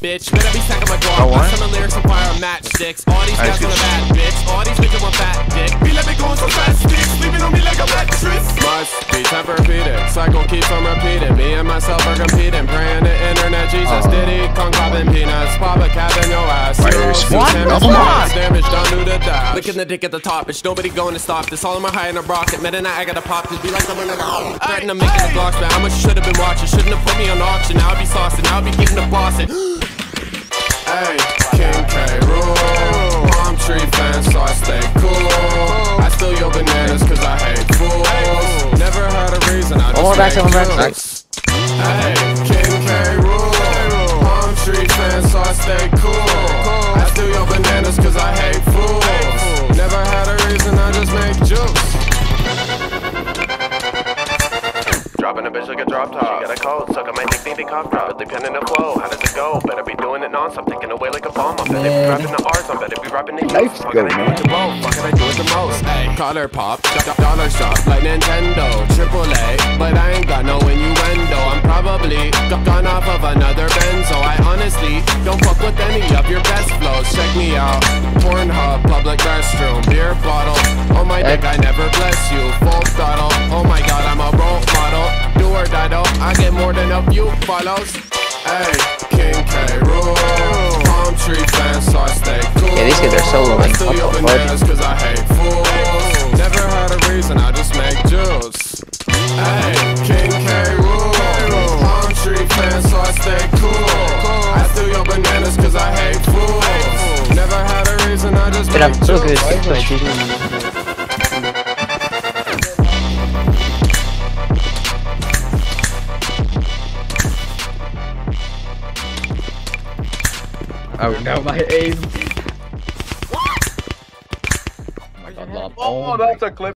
bitch. Better be stacking my guap. I send the lyrics on fire matchsticks. All these guys on a bad bitch. All these bitches want fat dick. Be let me go on some fast sticks. Sleeping on me like a mattress. Must be time for repeated. Cycle keeps on repeating. Me and myself are competing. Praying to internet Jesus. Diddy, Kong popping peanuts. Pop a cap in your ass. Damage done to the dash. Licking the dick at the top. Bitch, nobody going to stop this. All in my high in a rocket. Midnight, I gotta pop this. Be like someone like a threaten to making the blocks, man. How much should have been watching? Shouldn't have put me on auction. Now I'd be saucing. Now I'd be getting the bossing. Hey, King K. Rool. Palm tree fan, so I stay cool. I steal your bananas cause I hate fools. Never had a reason, I just make jokes. Hey, King K. Rool. Palm tree fan, so I stay cool. I steal your bananas cause I hate fools. Never had a reason, I just make jokes. Dropping a bitch like a drop top. She got a cold, suck on my dick, think they cough drop. Depending on flow, how does it go? Better be doing it non-stop, taking away like a bomb. I better be rapping the R's, I better be rapping the U's. Fuck it, I do it the most, fuck it, I do it the most. Ay, collar pop, dollar shop, like Nintendo, AAA. But I ain't got no innuendo. I'm probably gone off of another benzo. I honestly don't fuck with any of your best flows. Check me out, Pornhub, public restroom, beer bottle. Oh my dick, I never bless you, full throttle. Oh my god, I'm a role model. Do or die though, I get more than a few follows. Hey, King K. Rool. Palm tree fan, so I stay cool. Yeah, these guys are soloing. What the fuck? Cause I hate fools. Never had a reason, I just make juice. Hey, King K. Rool. Palm tree fan, so I stay cool. I steal your bananas cause I hate fools. Never had a reason, I just make juice. Oh no, my aim. Oh my god, Oh, that's a clip.